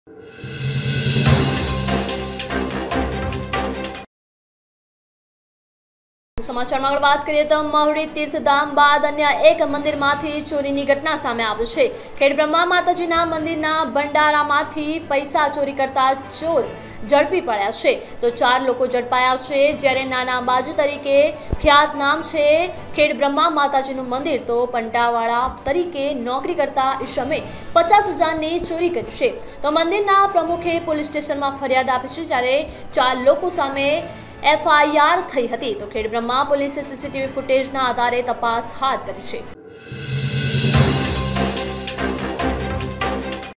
समाचार में बात करिए तो महुड़ी तीर्थधाम बाद अन्य एक मंदिर में चोरी घटना सामे आई है। खेड़ब्रह्मा माताजी मंदिर भंडारा में पैसा चोरी करता चोर झड़पी पड़ा है तो 4 लोग झड़पाया है। ज्यारे नाना अंबाजी तरीके ख्यात नाम है खेड़ब्रह्मा माताजी मंदिर तो पंटावाड़ा तरीके नौकरी करता ईशमे 50,000 ની ચોરી કરી છે तो मंदिर प्रमुखे पुलिस स्टेशन में फरियाद आपी है। ज्यारे 4 लोग सामे FIR थई हती तो खेड़ब्रह्मा पुलिस CCTV फूटेजना आधारे तपास हाथ करी है।